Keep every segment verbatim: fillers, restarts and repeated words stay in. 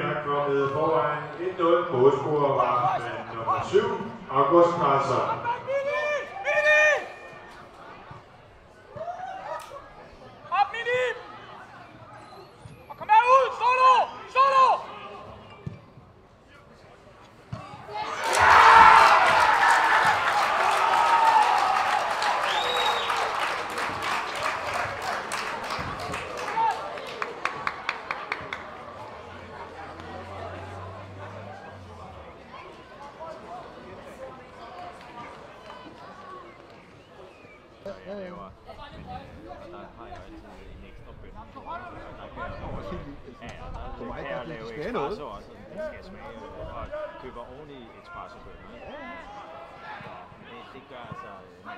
er kommet foran et nul. Målscorer var med nummer syv, August Carlson. Jeg laver, men der har jeg altid en ekstra bøn. Der kan jeg også, ja, der kan jeg lave espresso også, den skal smage, og køber ordentligt espresso-bønner. Det, det gør altså, men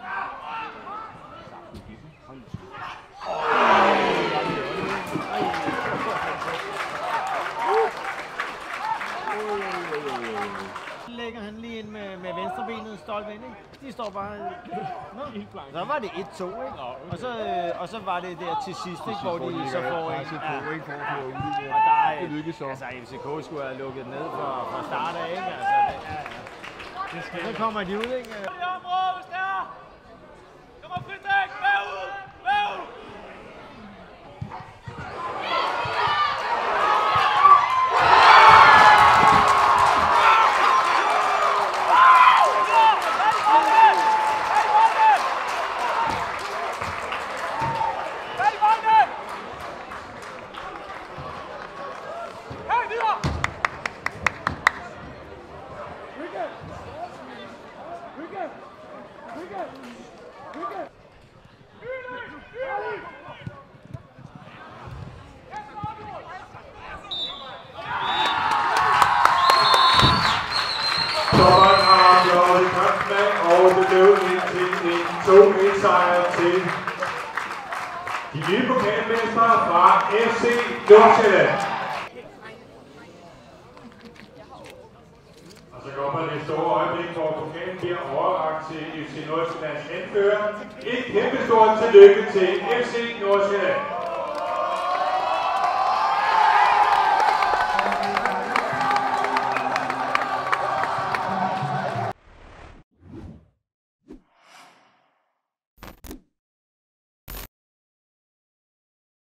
lægger han lige ind med, med venstrebenet stolpe ind, ikke? De står bare... Nå. Så var det et to, ikke? Og så, og så var det der til sidst, ikke? Hvor de så får en... Ja. Og der er... Altså, F C K skulle have lukket ned fra, fra start af, ikke? Altså, det, ja, ja. Så kommer de ud, ikke? Det er området, hvis det er! Kom op, Friedrich! Bagud! Bagud! Dommeren har afgjort kampen, og det blev indtil en to et sejr til de nye pokalmestre fra F C Nordsjælland. Og så kommer det store øjeblik, hvor pokalen bliver overrakt til F C Nordsjællands anfører. Et kæmpe stort tillykke til F C Nordsjælland.